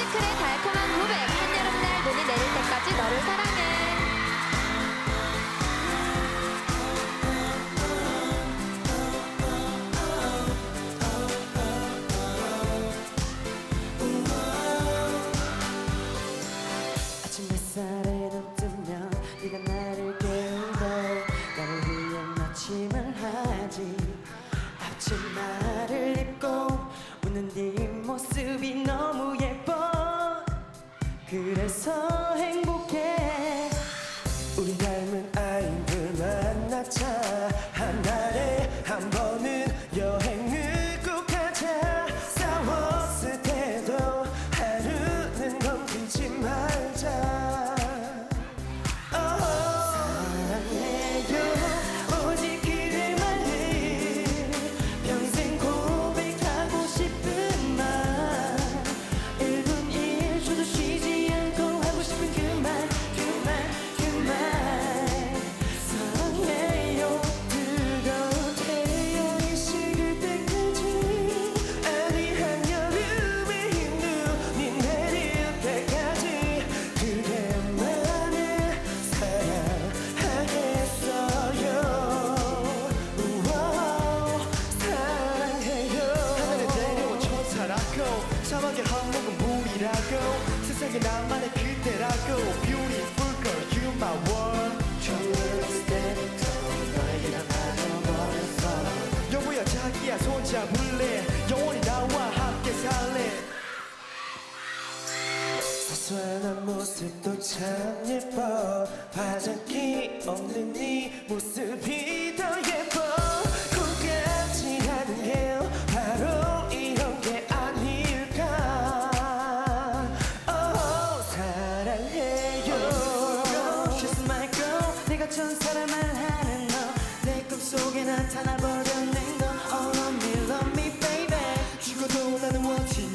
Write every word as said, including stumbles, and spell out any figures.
뮤지컬의 달콤한 고백. 한여름날 눈이 내릴 때까지 너를 사랑해. 아침 햇살에 눈 뜨면 네가 나를 깨우고 나를 위한 아침을 하지. 앞치마를 입고 웃는 네 모습이 너무 예뻐. 그래서 행복해. 우리 닮은 아이들 만나자. 한 달에 한 번은 여행을 꼭 가자. 싸웠을 때도 하루는 넘기지 말자. 사랑해요 오직 그대만을. 평생 고백하고 싶은 말. 일 분 일 초도 쉬지 않고 하고 싶은 그 말 그 말 그 말. 사랑해요 뜨거운 태양이 식을 때까지. 아니 한여름에 흰 눈이 내릴 때까지 그대만을 사랑하겠어요. 우와, 사랑해요. 하늘에 내려온 천사라고 사막의 한몫은 물이라고 세상에 나만의 그대라고 Beautiful girl you my world. 처음 때부터 너에게만 빠져버렸어. 여보야 자기야 손잡을래. 영원히 나와 함께 살래. 사소한 모습도 참 예뻐. 화장기 없는 네 모습이 더 예뻐. 콩깍지 하는 게 바로 이런 게 아닐까. oh, 사랑해요. She's my girl. 내가 천사라 말하는 너. 내 꿈속에 나타나버렸는 거. Oh love me love me baby. 죽어도 나는 원치